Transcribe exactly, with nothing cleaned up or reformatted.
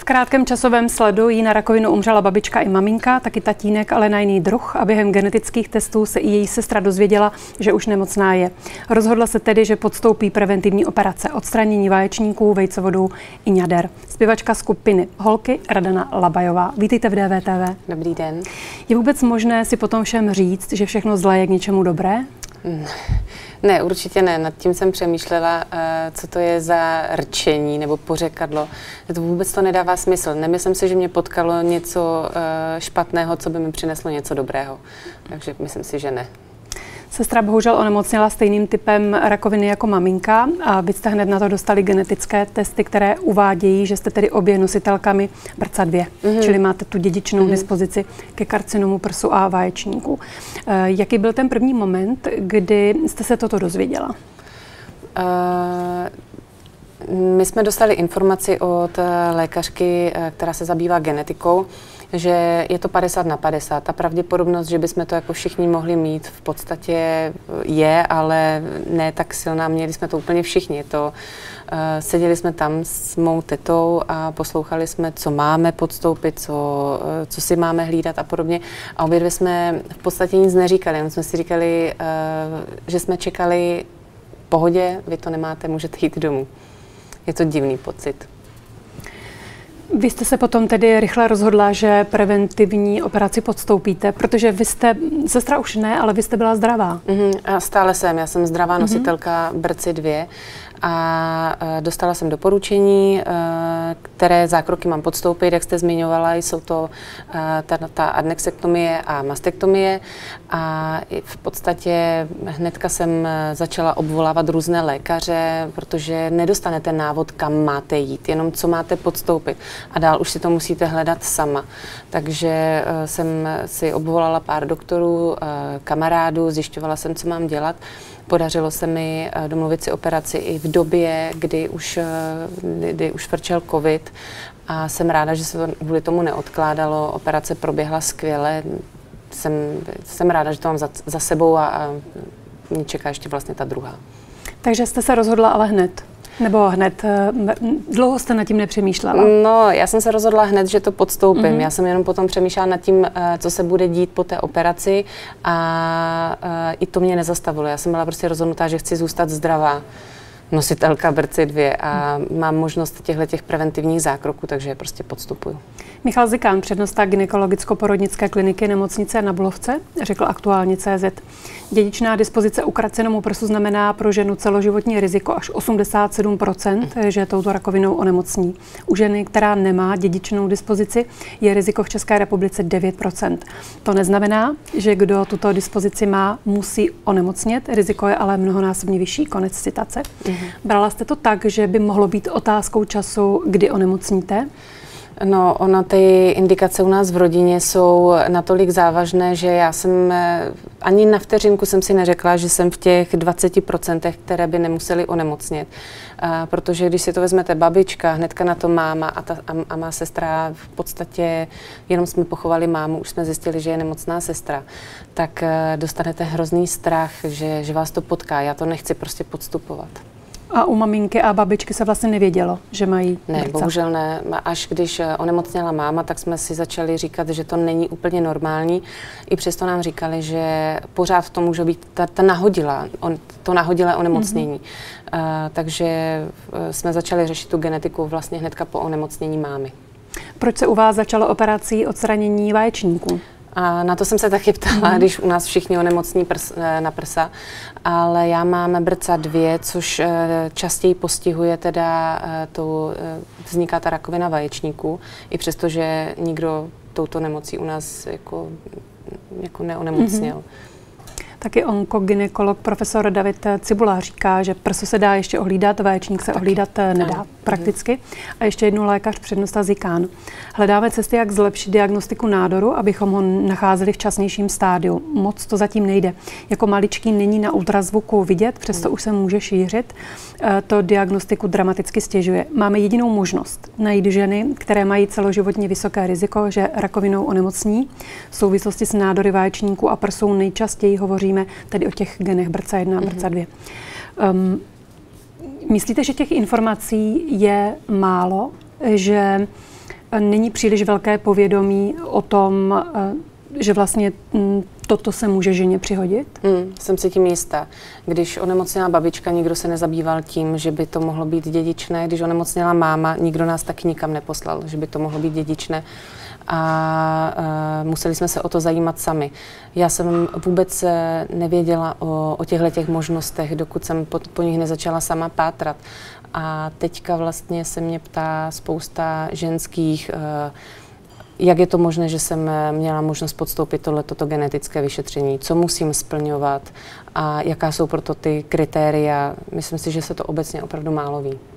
V krátkém časovém sledu jí na rakovinu umřela babička i maminka, taky tatínek, ale na jiný druh, a během genetických testů se i její sestra dozvěděla, že už nemocná je. Rozhodla se tedy, že podstoupí preventivní operace odstranění vaječníků, vejcovodů i ňader. Zpěvačka skupiny Holky Radana Labajová. Vítejte v D V T V. Dobrý den. Je vůbec možné si potom všem říct, že všechno zlé je k něčemu dobré? Ne, určitě ne. Nad tím jsem přemýšlela, co to je za rčení nebo pořekadlo. To vůbec to nedává smysl. Nemyslím si, že mě potkalo něco špatného, co by mi přineslo něco dobrého. Takže myslím si, že ne. Sestra bohužel onemocněla stejným typem rakoviny jako maminka a vy jste hned na to dostali genetické testy, které uvádějí, že jste tedy obě nositelkami B R C A dva, mm-hmm. čili máte tu dědičnou mm-hmm. dispozici ke karcinomu prsu a vaječníků. Jaký byl ten první moment, kdy jste se toto dozvěděla? Uh, my jsme dostali informaci od lékařky, která se zabývá genetikou, že je to padesát na padesát. Ta pravděpodobnost, že bychom to jako všichni mohli mít, v podstatě je, ale ne tak silná. Měli jsme to úplně všichni. To, uh, seděli jsme tam s mou tetou a poslouchali jsme, co máme podstoupit, co, uh, co si máme hlídat a podobně. A obě dvě jsme v podstatě nic neříkali. Jen jsme si říkali, uh, že jsme čekali v pohodě, vy to nemáte, můžete jít domů. Je to divný pocit. Vy jste se potom tedy rychle rozhodla, že preventivní operaci podstoupíte, protože vy jste, sestra už ne, ale vy jste byla zdravá. Mm-hmm. A stále jsem, já jsem zdravá nositelka mm-hmm. B R C A dva a dostala jsem doporučení, které zákroky mám podstoupit, jak jste zmiňovala, jsou to ta, ta adnexektomie a mastektomie a v podstatě hnedka jsem začala obvolávat různé lékaře, protože nedostanete návod, kam máte jít, jenom co máte podstoupit a dál už si to musíte hledat sama. Takže jsem si obvolala pár doktorů, kamarádů, zjišťovala jsem, co mám dělat. Podařilo se mi domluvit si operaci i v době, kdy už, kdy už vrčel covid a jsem ráda, že se to kvůli tomu neodkládalo. Operace proběhla skvěle. Jsem, jsem ráda, že to mám za, za sebou a, a mě čeká ještě vlastně ta druhá. Takže jste se rozhodla ale hned? Nebo hned? Dlouho jste nad tím nepřemýšlela? No, já jsem se rozhodla hned, že to podstoupím. Mm-hmm. Já jsem jenom potom přemýšlela nad tím, co se bude dít po té operaci a i to mě nezastavilo. Já jsem byla prostě rozhodnutá, že chci zůstat zdravá nositelka B R C A dva a mám možnost těchto preventivních zákroků, takže prostě podstupuju. Michal Zikán, přednosta gynekologicko-porodnické kliniky nemocnice na Bulovce, řekl Aktuálně tečka cé zet. Dědičná dispozice u karcinomu prsu znamená pro ženu celoživotní riziko až osmdesát sedm procent, že touto rakovinou onemocní. U ženy, která nemá dědičnou dispozici, je riziko v České republice devět procent. To neznamená, že kdo tuto dispozici má, musí onemocnět, riziko je ale mnohonásobně vyšší. Konec citace. Mhm. Brala jste to tak, že by mohlo být otázkou času, kdy onemocníte? No, ono, ty indikace u nás v rodině jsou natolik závažné, že já jsem ani na vteřinku jsem si neřekla, že jsem v těch dvaceti procentech, které by nemuseli onemocnit. A protože když si to vezmete babička, hnedka na to máma a, ta, a, a má sestra, v podstatě jenom jsme pochovali mámu, už jsme zjistili, že je nemocná sestra, tak dostanete hrozný strach, že, že vás to potká. Já to nechci prostě podstupovat. A u maminky a babičky se vlastně nevědělo, že mají Ne, B R C A? Bohužel ne. Až když onemocněla máma, tak jsme si začali říkat, že to není úplně normální. I přesto nám říkali, že pořád to může být ta, ta nahodila, on, to nahodilé onemocnění. Mm-hmm. Uh, takže jsme začali řešit tu genetiku vlastně hnedka po onemocnění mámy. Proč se u vás začalo operací odstranění vaječníků? A na to jsem se taky ptala, mm. když u nás všichni onemocní prs, na prsa, ale já mám B R C A dva, což častěji postihuje teda, to, vzniká ta rakovina vaječníků, i přesto, že nikdo touto nemocí u nás jako, jako neonemocněl. Mm-hmm. Taky onkogynekolog profesor David Cibula říká, že prso se dá ještě ohlídat, vaječník se Taky. ohlídat nedá ano. prakticky. A ještě jednou lékař přednosta Zikán. Hledáme cesty, jak zlepšit diagnostiku nádoru, abychom ho nacházeli v časnějším stádiu. Moc to zatím nejde. Jako maličký není na ultrazvuku vidět, přesto už se může šířit. To diagnostiku dramaticky stěžuje. Máme jedinou možnost najít ženy, které mají celoživotně vysoké riziko, že rakovinou onemocní. V souvislosti s nádory vaječníků a prsou nejčastěji hovoří tedy o těch genech B R C A jedna a B R C A dva. Um, myslíte, že těch informací je málo, že není příliš velké povědomí o tom, že vlastně toto se může ženě přihodit? Hmm, jsem si tím jistá. Když onemocněla babička, nikdo se nezabýval tím, že by to mohlo být dědičné. Když onemocněla máma, nikdo nás taky nikam neposlal, že by to mohlo být dědičné. A uh, museli jsme se o to zajímat sami. Já jsem vůbec nevěděla o, o těchto těch možnostech, dokud jsem po, po nich nezačala sama pátrat. A teďka vlastně se mě ptá spousta ženských, uh, jak je to možné, že jsem měla možnost podstoupit tohleto genetické vyšetření, co musím splňovat a jaká jsou proto ty kritéria. Myslím si, že se to obecně opravdu málo ví.